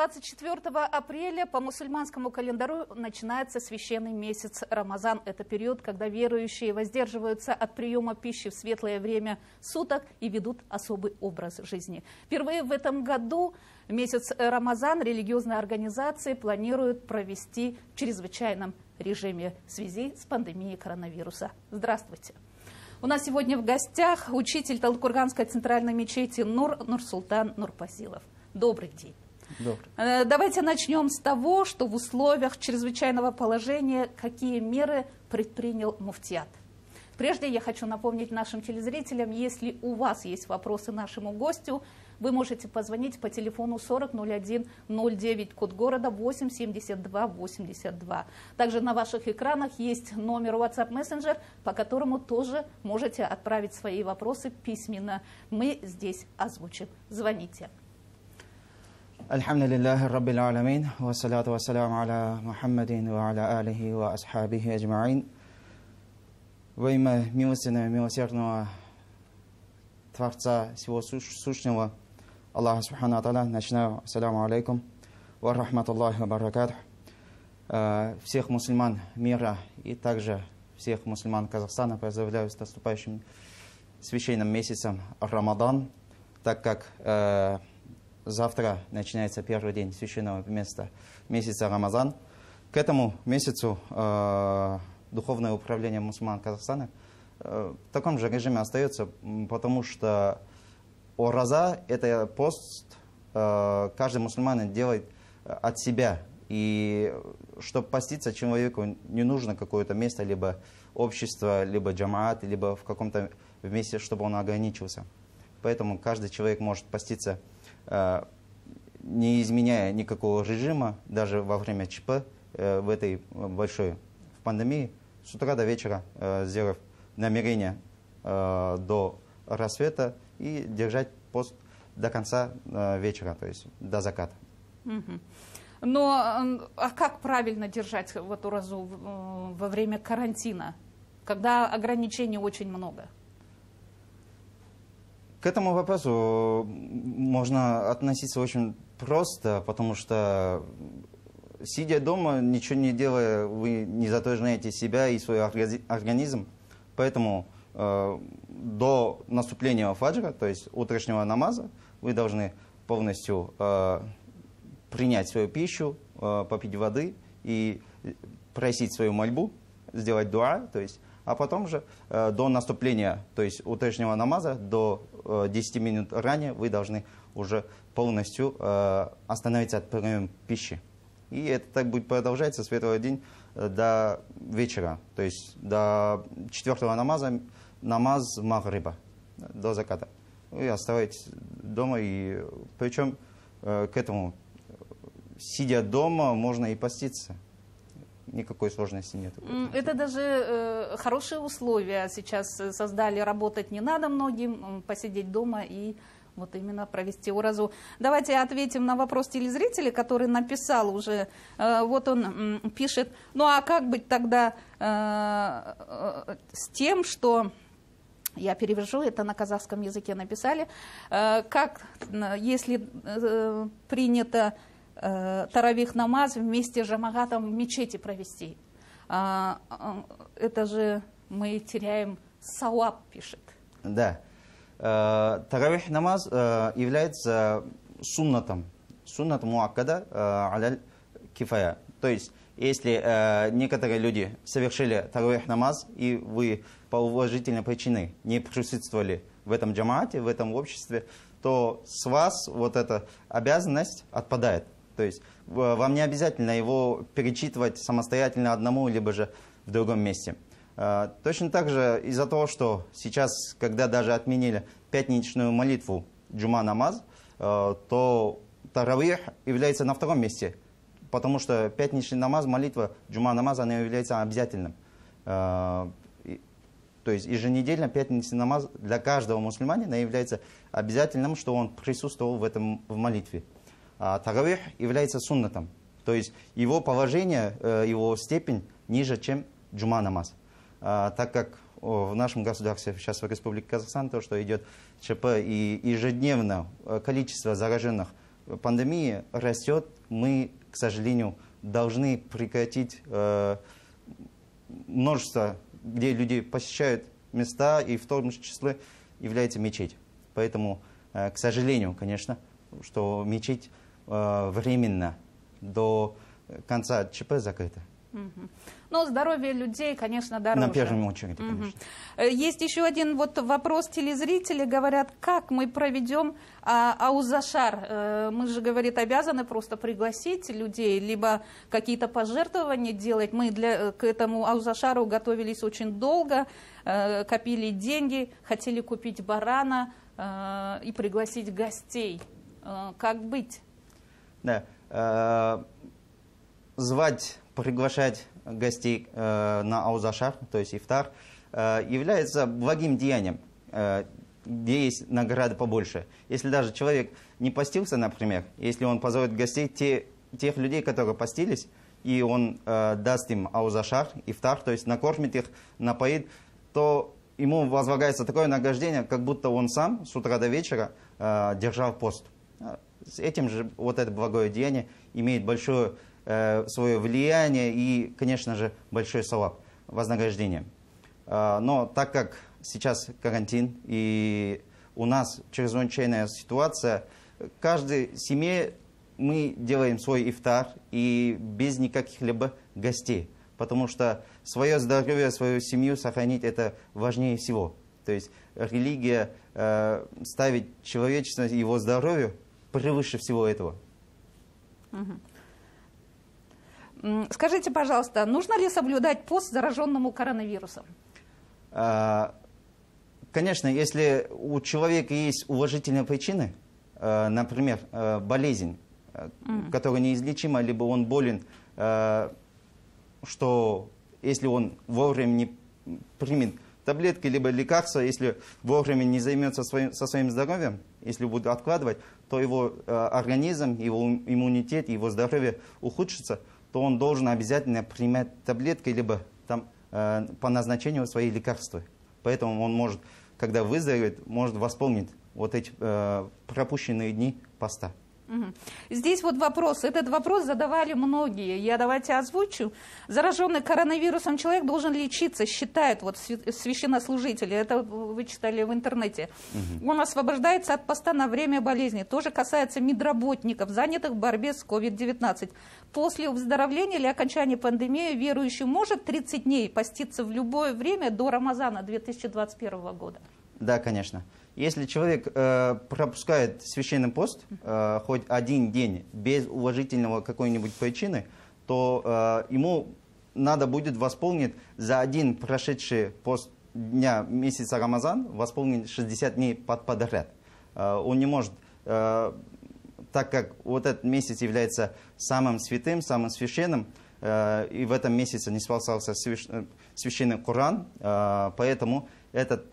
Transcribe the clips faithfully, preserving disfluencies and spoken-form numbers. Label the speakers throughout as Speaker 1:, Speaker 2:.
Speaker 1: двадцать четвёртого апреля по мусульманскому календарю начинается священный месяц Рамазан. Это период, когда верующие воздерживаются от приема пищи в светлое время суток и ведут особый образ жизни. Впервые в этом году месяц Рамазан религиозные организации планируют провести в чрезвычайном режиме в связи с пандемией коронавируса. Здравствуйте. У нас сегодня в гостях учитель Талдыкурганской центральной мечети Нур Нурсултан Нурпазилов. Добрый день. Добрый. Давайте начнем с того, что в условиях чрезвычайного положения какие меры предпринял муфтият. Прежде я хочу напомнить нашим телезрителям, если у вас есть вопросы нашему гостю, вы можете позвонить по телефону сорок ноль один ноль девять, код города восемь семьдесят два восемьдесят два. Также на ваших экранах есть номер WhatsApp Messenger, по которому тоже можете отправить свои вопросы письменно. Мы здесь озвучим. Звоните.
Speaker 2: Альхамдулиллахи Раббил Аламин, вассаляту вассаляму аля Мухаммадин ва аля алихи ва асхабихи аджмаин. Во имя милостивого, милосердного Творца всего сущего, Аллаха Субхану Ата'аля, начинаю. Ассаляму алейкум ва рахматуллахи ва баракатух. Всех мусульман мира и также всех мусульман Казахстана поздравляю с наступающим священным месяцем Рамадан, так как э, завтра начинается первый день священного месяца, месяца Рамазан. К этому месяцу э, Духовное управление мусульман Казахстана э, в таком же режиме остается, потому что ораза – это пост, э, каждый мусульманин делает от себя. И чтобы поститься человеку, не нужно какое-то место, либо общество, либо джамаат, либо в каком-то месте, чтобы он ограничился. Поэтому каждый человек может поститься, не изменяя никакого режима, даже во время ЧП, в этой большой в пандемии, с утра до вечера, сделав намерение до рассвета и держать пост до конца вечера, то есть до заката.
Speaker 1: Но а как правильно держать в эту разу во время карантина, когда ограничений очень много?
Speaker 2: К этому вопросу можно относиться очень просто, потому что, сидя дома, ничего не делая, вы не затожнаете себя и свой организм. Поэтому э, до наступления фаджра, то есть утреннего намаза, вы должны полностью э, принять свою пищу, э, попить воды и просить свою мольбу, сделать дуа, то есть, а потом же э, до наступления, то есть утреннего намаза, до э, десяти минут ранее вы должны уже полностью э, остановиться от приема пищи. И это так будет продолжаться с этого дня э, до вечера, то есть до четвертого намаза, намаз магриба, до заката. Вы оставайтесь дома, и причем э, к этому, сидя дома, можно и поститься. Никакой сложности нет.
Speaker 1: Это даже э, хорошие условия сейчас создали. Работать не надо многим, посидеть дома и вот именно провести уразу. Давайте ответим на вопрос телезрителя, который написал уже. Э, вот он э, пишет, ну а как быть тогда э, э, с тем, что... Я перевожу, это на казахском языке написали. Э, как, если э, принято таравих намаз вместе с жамагатом в мечети провести. А, это же мы теряем сауаб, пишет.
Speaker 2: Да. Таравих намаз является суннатом. Суннат муаккада аля кифая. То есть, если некоторые люди совершили таравих намаз, и вы по уважительной причине не присутствовали в этом джамаате, в этом обществе, то с вас вот эта обязанность отпадает. То есть вам не обязательно его перечитывать самостоятельно одному, либо же в другом месте. Точно так же из-за того, что сейчас, когда даже отменили пятничную молитву джума намаз, то таравих является на втором месте, потому что пятничный намаз, молитва джума намаз, она является обязательным. То есть еженедельно пятничный намаз для каждого мусульманина является обязательным, что он присутствовал в этом в молитве. А таравих является суннатом, то есть его положение, его степень ниже, чем джума намаз. А, так как в нашем государстве, сейчас в Республике Казахстан, то, что идет ЧП, и ежедневно количество зараженных пандемия растет, мы, к сожалению, должны прекратить э, множество, где люди посещают места, и в том числе является мечеть. Поэтому, э, к сожалению, конечно, что мечеть э, временно до конца ЧП закрыта.
Speaker 1: Угу. Но здоровье людей, конечно, дороже.
Speaker 2: На первом очереди, конечно.
Speaker 1: Угу. Есть еще один вот вопрос. Телезрители говорят, как мы проведем а, Аузашар? Э, мы же, говорит, обязаны просто пригласить людей, либо какие-то пожертвования делать. Мы для, к этому Аузашару готовились очень долго, э, копили деньги, хотели купить барана э, и пригласить гостей. Э, как быть?
Speaker 2: Да. Э, звать, приглашать гостей э, на Аузашар, то есть ифтар, э, является благим деянием, э, где есть награды побольше. Если даже человек не постился, например, если он позовет гостей, те, тех людей, которые постились, и он э, даст им Аузашар, ифтар, то есть накормит их, напоит, то ему возлагается такое награждение, как будто он сам с утра до вечера э, держал пост. С этим же вот это благое деяние имеет большое свое влияние и, конечно же, большой саваб, вознаграждение. Но так как сейчас карантин и у нас чрезвычайная ситуация, каждой семье мы делаем свой ифтар и без никаких либо гостей, потому что свое здоровье, свою семью сохранить это важнее всего. То есть религия э, ставит человечество и его здоровье превыше всего этого.
Speaker 1: Угу. Скажите, пожалуйста, нужно ли соблюдать пост зараженному коронавирусом?
Speaker 2: Конечно, если у человека есть уважительные причины, например, болезнь, mm. которая неизлечима, либо он болен, что если он вовремя не примет таблетки, либо лекарства, если вовремя не займется своим, со своим здоровьем, если будет откладывать, то его организм, его иммунитет, его здоровье ухудшится, то он должен обязательно принимать таблетки, либо там, э, по назначению свои лекарства. Поэтому он может, когда выздоровеет, может восполнить вот эти э, пропущенные дни поста.
Speaker 1: Угу. Здесь вот вопрос. Этот вопрос задавали многие. Я давайте озвучу. Зараженный коронавирусом человек должен лечиться, считают вот священнослужители. Это вы читали в интернете. Угу. Он освобождается от поста на время болезни. Тоже касается медработников, занятых в борьбе с ковид девятнадцать. После выздоровления или окончания пандемии верующий может тридцать дней поститься в любое время до Рамазана две тысячи двадцать первого года?
Speaker 2: Да, конечно. Если человек э, пропускает священный пост э, хоть один день без уважительного какой-нибудь причины, то э, ему надо будет восполнить за один прошедший пост дня месяца Рамазан, восполнить шестьдесят дней под подряд. Э, он не может, э, так как вот этот месяц является самым святым, самым священным, э, и в этом месяце не спасался священный Коран, э, поэтому этот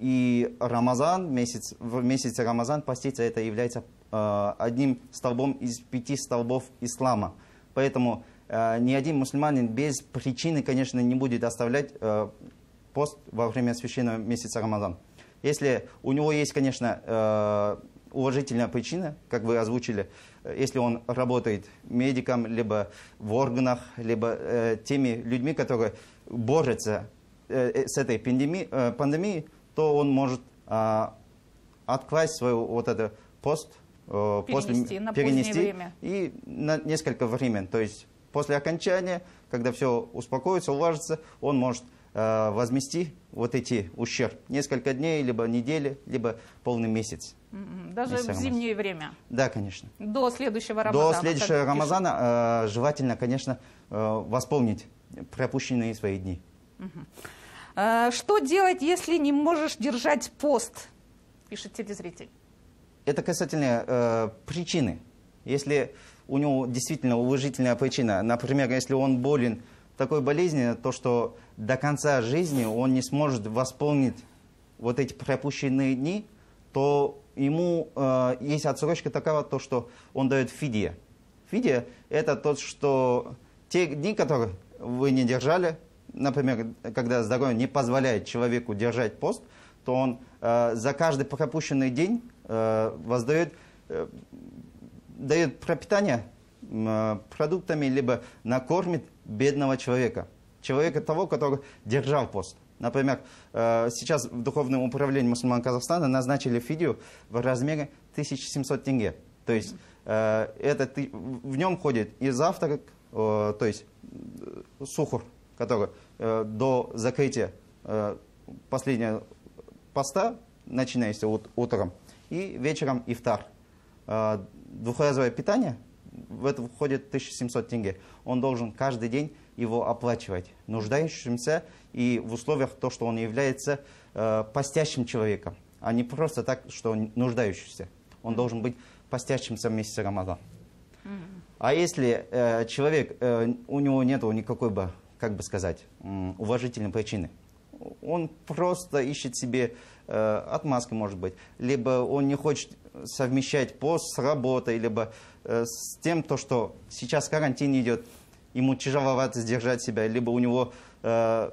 Speaker 2: и Рамазан, месяц, в месяце Рамазан поститься, это является э, одним столбом из пяти столбов ислама. Поэтому э, ни один мусульманин без причины, конечно, не будет оставлять э, пост во время священного месяца Рамазан. Если у него есть, конечно, э, уважительная причина, как вы озвучили, если он работает медиком, либо в органах, либо э, теми людьми, которые борются э, с этой пандемией, э, пандемией, то он может э, откласть свой вот этот пост, э,
Speaker 1: перенести,
Speaker 2: после,
Speaker 1: на
Speaker 2: перенести
Speaker 1: время.
Speaker 2: И на несколько времен. То есть после окончания, когда все успокоится, уложится, он может э, возместить вот эти ущерб. Несколько дней, либо недели, либо полный месяц.
Speaker 1: Даже в зимнее время?
Speaker 2: Да, конечно.
Speaker 1: До следующего Рамазана?
Speaker 2: До следующего Рамазана э, желательно, конечно, э, восполнить пропущенные свои дни.
Speaker 1: Угу. Что делать, если не можешь держать пост, пишет телезритель?
Speaker 2: Это касательно э, причины. Если у него действительно уважительная причина, например, если он болен такой болезнью, то что до конца жизни он не сможет восполнить вот эти пропущенные дни, то ему э, есть отсрочка такова, то что он дает фидия. Фидия – это то, что те дни, которые вы не держали, например, когда здоровье не позволяет человеку держать пост, то он э, за каждый пропущенный день э, воздает э, дает пропитание э, продуктами, либо накормит бедного человека. Человека того, который держал пост. Например, э, сейчас в Духовном управлении мусульман Казахстана назначили фидию в размере тысяча семьсот тенге. То есть э, это, в нем ходит и завтрак, э, то есть э, сухур, который э, до закрытия э, последнего поста, начинается ут, утром, и вечером ифтар. Э, двухразовое питание, в это входит тысяча семьсот тенге. Он должен каждый день его оплачивать нуждающимся и в условиях то, что он является э, постящим человеком, а не просто так, что он нуждающийся. Он должен быть постящимся в месяце Рамадан. Mm-hmm. А если э, человек, э, у него нет никакой бы, как бы сказать, э, уважительной причины, он просто ищет себе э, отмазки, может быть, либо он не хочет совмещать пост с работой, либо э, с тем, то, что сейчас карантин идет, ему тяжеловато сдержать себя, либо у него э,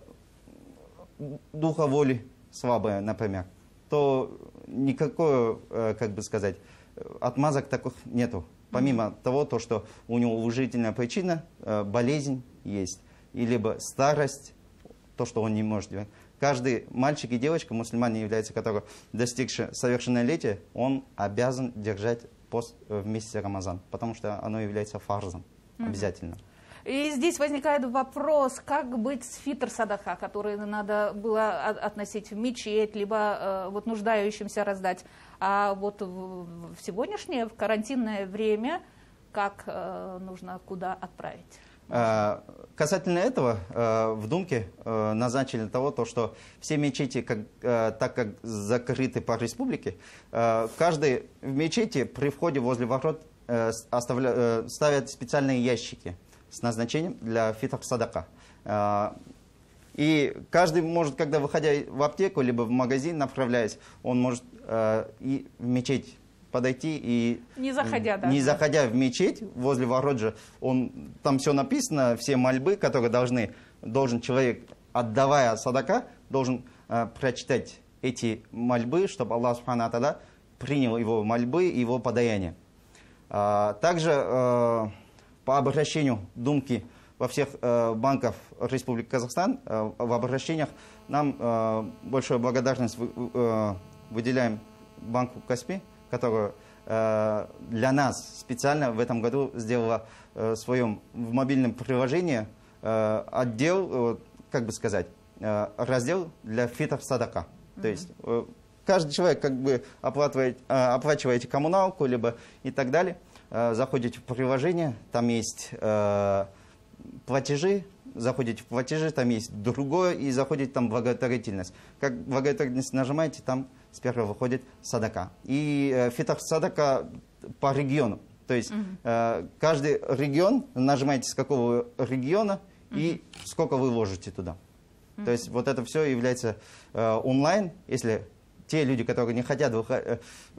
Speaker 2: духа воли слабая, например, то никакой, э, как бы сказать, отмазок таких нету. Помимо mm-hmm. того, то, что у него уважительная причина, э, болезнь есть, и либо старость, то, что он не может делать. Каждый мальчик и девочка, мусульмане являются, который достигший совершеннолетия, он обязан держать пост в месяце Рамазан, потому что оно является фарзом mm-hmm. обязательно.
Speaker 1: И здесь возникает вопрос, как быть с фитр-садаха, который надо было относить в мечеть, либо э, вот нуждающимся раздать. А вот в, в сегодняшнее, в карантинное время, как э, нужно куда отправить?
Speaker 2: А, касательно этого, э, в Думке э, назначили того, то, что все мечети, как, э, так как закрыты по республике, э, каждый в мечети при входе возле ворот э, оставля, э, ставят специальные ящики с назначением для фитр-садака. И каждый может, когда выходя в аптеку, либо в магазин направляясь, он может и в мечеть подойти и...
Speaker 1: Не заходя, да.
Speaker 2: Не заходя в мечеть, возле ворот же, он, там все написано, все мольбы, которые должны, должен человек, отдавая садака, должен прочитать эти мольбы, чтобы Аллах Субхану Тааля принял его мольбы и его подаяние. Также по обращению Думки во всех э, банках Республики Казахстан, э, в обращениях нам э, большую благодарность вы, э, выделяем банку Каспи, которая э, для нас специально в этом году сделала э, в своем в мобильном приложении э, отдел, э, как бы сказать, э, раздел для фитр-садака. Mm-hmm. То есть э, каждый человек как бы оплачивает, э, оплачиваете коммуналку, либо и так далее. Заходите в приложение, там есть э, платежи, заходите в платежи, там есть другое, и заходите там благотворительность. Как благотворительность нажимаете, там сперва выходит садака. И э, фитр-садака по региону. То есть mm-hmm. э, каждый регион, нажимаете с какого региона mm-hmm. и сколько вы ложите туда. Mm-hmm. То есть вот это все является э, онлайн, если те люди, которые не хотят выходить,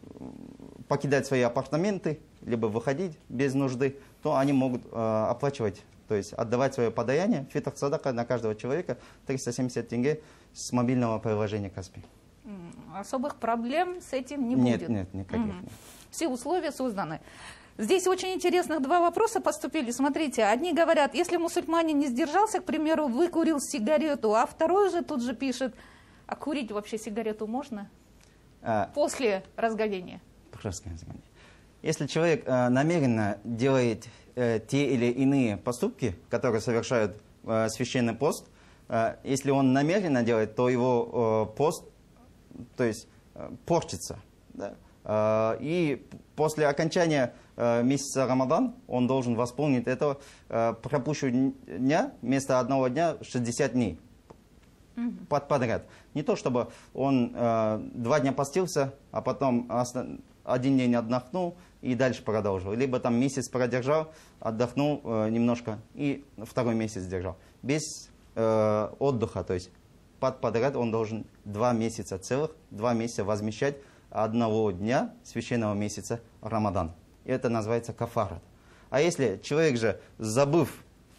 Speaker 2: покидать свои апартаменты, либо выходить без нужды, то они могут э, оплачивать, то есть отдавать свое подаяние, фитр-садака на каждого человека, триста семьдесят тенге с мобильного приложения Каспи.
Speaker 1: Особых проблем с этим не
Speaker 2: нет,
Speaker 1: будет?
Speaker 2: Нет, никаких
Speaker 1: угу.
Speaker 2: нет.
Speaker 1: Все условия созданы. Здесь очень интересных два вопроса поступили. Смотрите, одни говорят, если мусульманин не сдержался, к примеру, выкурил сигарету, а второй же тут же пишет, а курить вообще сигарету можно а, после разговения? После разговения.
Speaker 2: Если человек э, намеренно делает э, те или иные поступки, которые совершают э, священный пост, э, если он намеренно делает, то его э, пост, то есть, э, портится. Да? Э, и после окончания э, месяца Рамадан он должен восполнить этого э, пропущенного дня, вместо одного дня шестьдесят дней. Mm-hmm. Под подряд. Не то, чтобы он э, два дня постился, а потом один день отдохнул и дальше продолжил. Либо там месяц продержал, отдохнул э, немножко и второй месяц держал. Без э, отдыха, то есть под подряд он должен два месяца целых, два месяца возмещать одного дня священного месяца Рамадан. И это называется кафарат. А если человек же, забыв,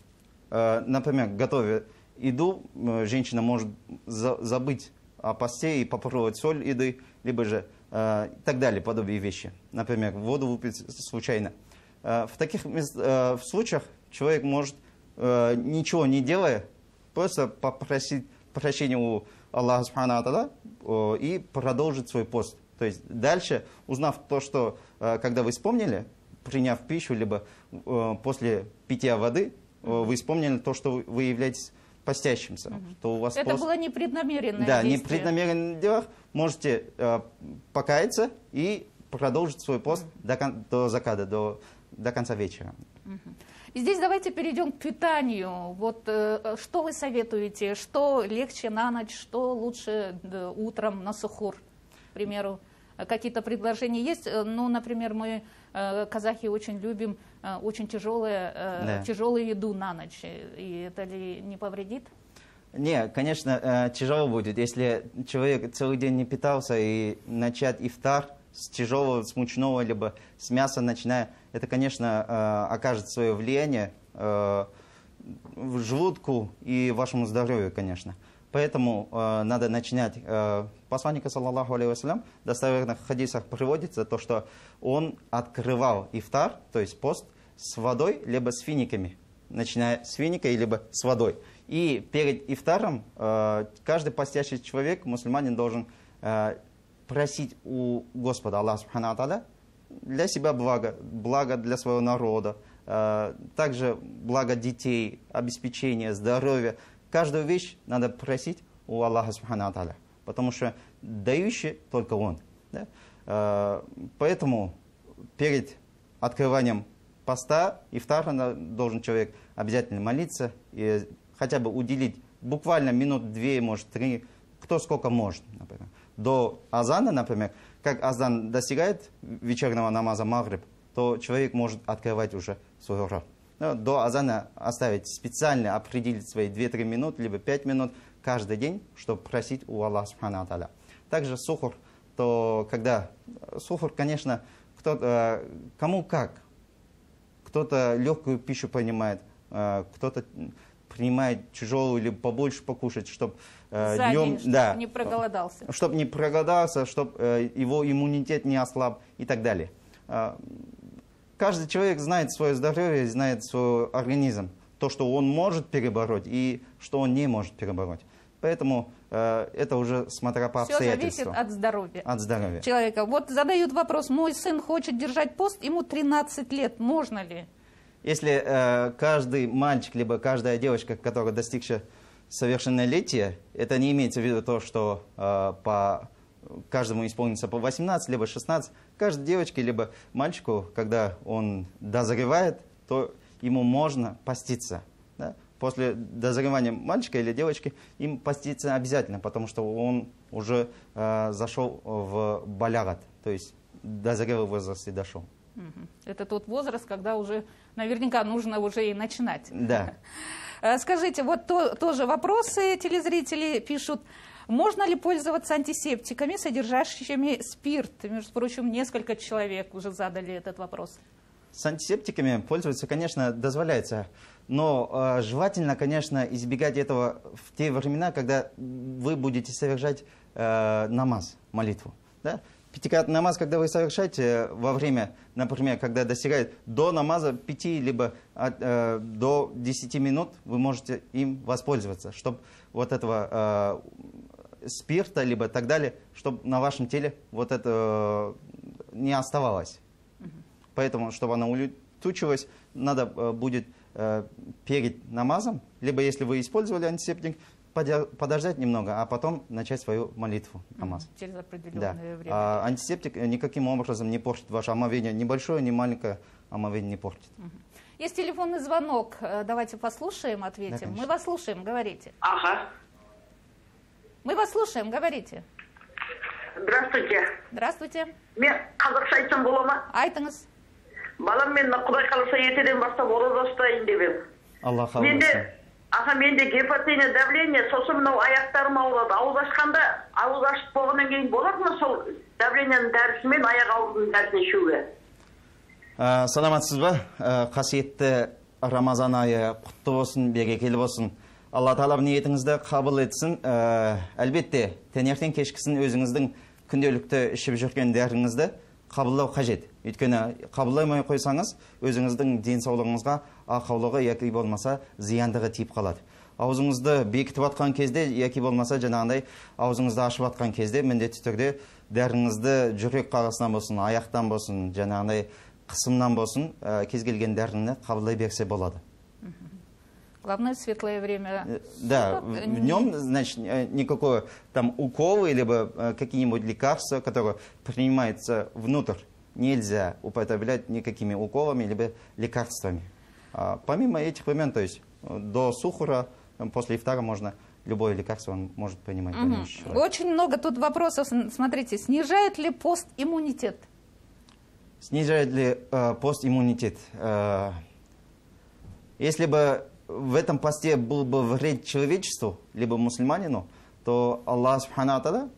Speaker 2: э, например, готовя еду, э, женщина может за, забыть о посте и попробовать соль еды, либо же э, и так далее, подобные вещи. Например, воду выпить случайно. В таких в случаях человек может, ничего не делая, просто попросить прощения у Аллаха Субхану Тааля и продолжить свой пост. То есть дальше, узнав то, что когда вы вспомнили, приняв пищу, либо после питья воды, вы вспомнили то, что вы являетесь постящимся.
Speaker 1: Угу.
Speaker 2: То у вас
Speaker 1: Это
Speaker 2: пост...
Speaker 1: было непреднамеренное
Speaker 2: да,
Speaker 1: действие.
Speaker 2: Да, непреднамеренных делах можете э, покаяться и продолжить свой пост угу. до, до заката, до, до конца вечера.
Speaker 1: Угу. И здесь давайте перейдем к питанию. Вот э, что вы советуете? Что легче на ночь, что лучше да, утром на сухур, к примеру? Какие-то предложения есть? Ну, например, мы, э, казахи, очень любим э, очень тяжелые, э, да. тяжелую еду на ночь. И это ли не повредит?
Speaker 2: Не, конечно, э, тяжело будет. Если человек целый день не питался и начать ифтар с тяжелого, с мучного, либо с мяса начиная, это, конечно, э, окажет свое влияние э, в желудку и вашему здоровью, конечно. Поэтому э, надо начинать. Э, посланника, саллаллаху алейхи вассалям, в достоверных хадисах приводится то, что он открывал ифтар, то есть пост, с водой, либо с финиками, начиная с финика, либо с водой. И перед ифтаром э, каждый постящий человек, мусульманин, должен э, просить у Господа Аллаха Субхану Тааля для себя благо, благо для своего народа, э, также благо детей, обеспечение, здоровья. Каждую вещь надо просить у Аллаха Субхану Тааля, потому что дающий только Он. Да? Э, поэтому перед открыванием поста, ифтара, должен человек обязательно молиться и хотя бы уделить буквально минут две, может, три, кто сколько может, например. До азана, например, как азан достигает вечернего намаза магриб, то человек может открывать уже свой рот. До азана оставить специально, определить свои две-три минуты, либо пять минут каждый день, чтобы просить у Аллаха Субхану Тааля. Также сухур, то когда сухур, конечно, кто-то, кому как. Кто-то легкую пищу принимает, кто-то принимает тяжелую или побольше покушать, чтобы
Speaker 1: За
Speaker 2: днем,
Speaker 1: день, чтобы
Speaker 2: да,
Speaker 1: не проголодался.
Speaker 2: Чтобы не проголодался, чтобы его иммунитет не ослаб и так далее. Каждый человек знает свое здоровье, знает свой организм, то, что он может перебороть и что он не может перебороть. Поэтому э, это уже смотря по обстоятельствам.
Speaker 1: Все зависит от здоровья.
Speaker 2: От здоровья.
Speaker 1: Человека. Вот задают вопрос, мой сын хочет держать пост, ему тринадцать лет, можно ли?
Speaker 2: Если э, каждый мальчик, либо каждая девочка, которая достигла совершеннолетия, это не имеется в виду то, что э, по каждому исполнится по восемнадцать, либо шестнадцать. Каждой девочке, либо мальчику, когда он дозревает, то ему можно поститься. Да? После дозревания мальчика или девочки им поститься обязательно, потому что он уже э, зашел в балягат, то есть до зрелого возраста дошел.
Speaker 1: Это тот возраст, когда уже наверняка нужно уже и начинать.
Speaker 2: Да.
Speaker 1: Скажите, вот то, тоже вопросы телезрители пишут. Можно ли пользоваться антисептиками, содержащими спирт? Между прочим, несколько человек уже задали этот вопрос.
Speaker 2: С антисептиками пользоваться, конечно, дозволяется. Но э, желательно, конечно, избегать этого в те времена, когда вы будете совершать э, намаз, молитву. Да? Пятикратный намаз, когда вы совершаете во время, например, когда достигает до намаза пяти, либо от, э, до десяти минут, вы можете им воспользоваться, чтобы вот этого э, спирта, либо так далее, чтобы на вашем теле вот это э, не оставалось. Uh-huh. Поэтому, чтобы она улетучилась, надо э, будет э, перед намазом, либо если вы использовали антисептик, подождать немного, а потом начать свою молитву, намаз.
Speaker 1: Через определенное
Speaker 2: да.
Speaker 1: время.
Speaker 2: А антисептик никаким образом не портит ваше омовение. Ни большое, ни маленькое омовение не портит.
Speaker 1: Угу. Есть телефонный звонок. Давайте послушаем, ответим.
Speaker 2: Да,
Speaker 1: Мы вас слушаем, говорите.
Speaker 3: Ага.
Speaker 1: Мы вас слушаем, говорите.
Speaker 3: Здравствуйте.
Speaker 1: Здравствуйте.
Speaker 3: Мен қазақша айтсам бола ма?
Speaker 1: Айтыңыз.
Speaker 3: Балам мен Құдай қаласа ертеден бастап ораза ұстайын деп едім.
Speaker 2: Аллах қаласа.
Speaker 3: Аға, менде гипертония, давление, сосын мынау аяқтарым ауырады. Ауыз ашқанда, ауыз ашып болғаннан кейін болады ма сол давлениенің дәрісімен аяқ ауырдың дәрісін ішуге?
Speaker 2: Саламатсыз ба? Қасиетті Рамазан айы құтты болсын, берекелі болсын. Алла Тағала ниетіңізді қабыл етсін. Әлбетте, таңертең кешкісін өзіңіздің күнделікті ішіп жүрген дәріңізді қабылдау қажет. Өйткені қабылдамай қойсаңыз, өзіңіздің денсаулығыңызға, ақаулығы яки болмаса зияндығы тиіп қалады. Аузыңызды бекітіп атқан кезде, яки болмаса жаңағындай аузыңызды ашып атқан кезде, міндетті түрде дәріңізді жүрек қағысынан болсын, аяқтан болсын, жаңағындай қысымнан болсын, кез келген дәріні қабылдай берсе болады.
Speaker 1: Главное, светлое время.
Speaker 2: Да, в нем, значит, никакого там укола, либо какие-нибудь лекарства, которые принимаются внутрь, нельзя употреблять никакими уколами, либо лекарствами. А помимо этих времен, то есть до сухора, после ифтара можно любое лекарство он может принимать.
Speaker 1: Угу. Очень много тут вопросов. Смотрите, снижает ли пост иммунитет?
Speaker 2: Снижает ли э, пост иммунитет? Э, если бы в этом посте был бы вред человечеству, либо мусульманину, то Аллах Субхану Тааля,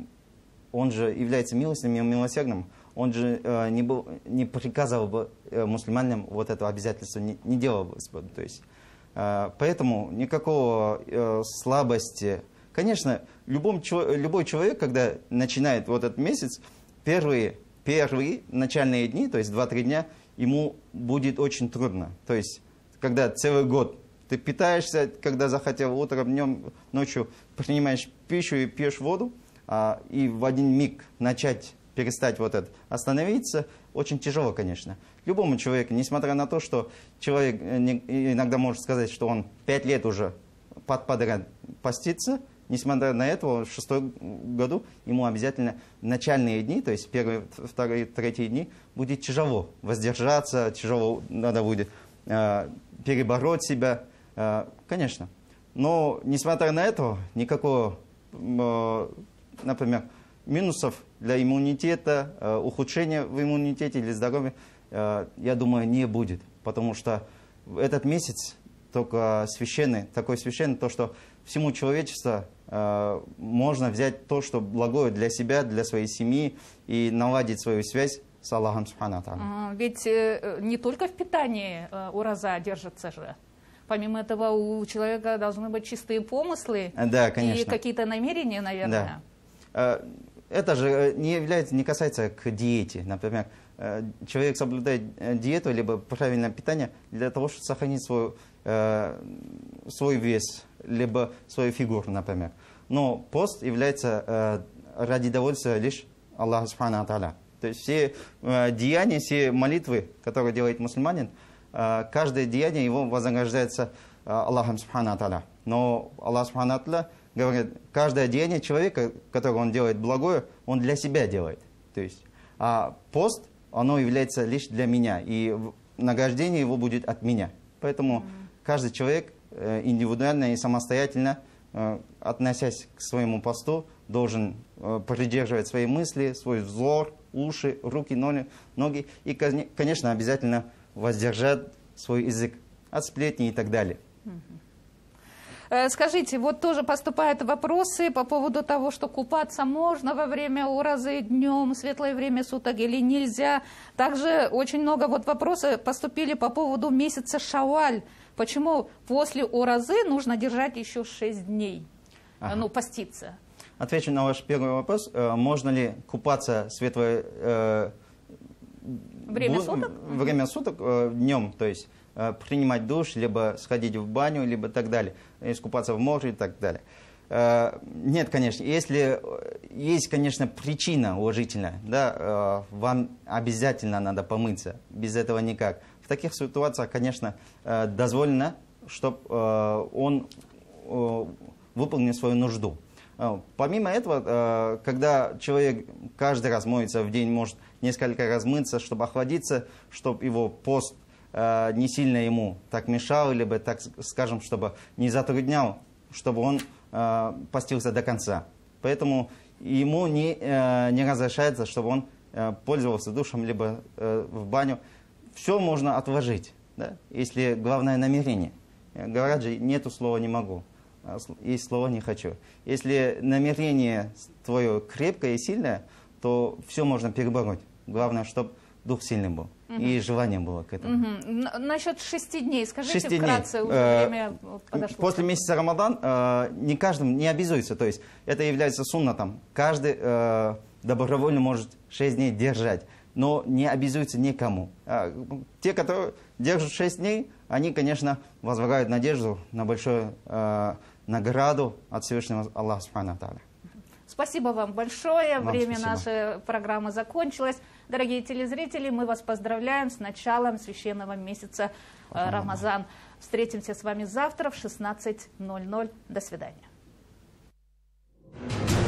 Speaker 2: он же является милостивым и милосердным, он же э, не, был, не приказывал бы э, мусульманам вот это обязательство, не, не делал бы. То есть, э, поэтому никакого э, слабости. Конечно, любом, любой человек, когда начинает вот этот месяц, первые, первые начальные дни, то есть два-три дня, ему будет очень трудно. То есть, когда целый год ты питаешься, когда захотел утром, днем, ночью принимаешь пищу и пьешь воду, а, и в один миг начать перестать вот это, остановиться, очень тяжело, конечно. Любому человеку, несмотря на то, что человек иногда может сказать, что он пять лет уже подряд постится, несмотря на это, в шестом году ему обязательно начальные дни, то есть первые, вторые, третьи дни, будет тяжело воздержаться, тяжело надо будет э, перебороть себя, э, конечно. Но, несмотря на это, никакого, э, например, минусов для иммунитета, э, ухудшения в иммунитете или здоровье, э, я думаю, не будет. Потому что этот месяц только священный, такой священный, то, что всему человечеству э, можно взять то, что благое для себя, для своей семьи, и наладить свою связь с Аллахом Субхану Тааля.
Speaker 1: Ведь э, не только в питании э, ураза держится же. Помимо этого, у человека должны быть чистые помыслы,
Speaker 2: да, конечно,
Speaker 1: и какие-то намерения, наверное.
Speaker 2: Да. Это же не является, не касается к диете. Например, человек соблюдает диету, либо правильное питание для того, чтобы сохранить свой, э, свой вес, либо свою фигуру, например. Но пост является э, ради довольствия лишь Аллаха Субхану Тааля. То есть все э, деяния, все молитвы, которые делает мусульманин, э, каждое деяние его вознаграждается э, Аллахом Субхану Тааля. Но Аллах Субхану Тааля говорит, каждое деяние человека, которое он делает благое, он для себя делает. То есть, а пост, оно является лишь для меня, и награждение его будет от меня. Поэтому mm-hmm. каждый человек э, индивидуально и самостоятельно, э, относясь к своему посту, должен э, придерживать свои мысли, свой взор, уши, руки, ноги, ноги и, конечно, обязательно воздержать свой язык от сплетни и так далее.
Speaker 1: Mm-hmm. Скажите, вот тоже поступают вопросы по поводу того, что купаться можно во время уразы днем, светлое время суток или нельзя. Также очень много вот вопросов поступили по поводу месяца Шавваль. Почему после уразы нужно держать еще шесть дней, ага. ну, поститься?
Speaker 2: Отвечу на ваш первый вопрос. Можно ли купаться светлое э,
Speaker 1: время суток?
Speaker 2: Время суток э, днем, то есть принимать душ, либо сходить в баню, либо так далее, искупаться в море и так далее. Нет, конечно, если есть, конечно, причина уважительная, да, вам обязательно надо помыться, без этого никак. В таких ситуациях, конечно, дозволено, чтобы он выполнил свою нужду. Помимо этого, когда человек каждый раз моется в день, может несколько раз мыться, чтобы охладиться, чтобы его пост не сильно ему так мешал, либо, так скажем, чтобы не затруднял, чтобы он э, постился до конца. Поэтому ему не, э, не разрешается, чтобы он э, пользовался душем, либо э, в баню. Все можно отложить, да? Если главное намерение. Говорят же, нету слова «не могу», есть слово «не хочу». Если намерение твое крепкое и сильное, то все можно перебороть. Главное, чтобы дух сильный был. Угу. И желание было к этому.
Speaker 1: Угу. Насчет шести дней, скажите
Speaker 2: шести
Speaker 1: вкратце,
Speaker 2: дней.
Speaker 1: уже
Speaker 2: э,
Speaker 1: время подошло.
Speaker 2: После месяца Рамадан э, не каждым не обязуется, то есть это является суннатом. Каждый э, добровольно может шесть дней держать. но не обязуются никому. Те, которые держат шесть дней, они, конечно, возлагают надежду на большую э, награду от Всевышнего Аллаха Субхану ва Тааля.
Speaker 1: Спасибо вам большое.
Speaker 2: Вам
Speaker 1: Время
Speaker 2: спасибо.
Speaker 1: нашей программы закончилось. Дорогие телезрители, мы вас поздравляем с началом священного месяца э, Рамазан. Встретимся с вами завтра в шестнадцать ноль ноль. До свидания.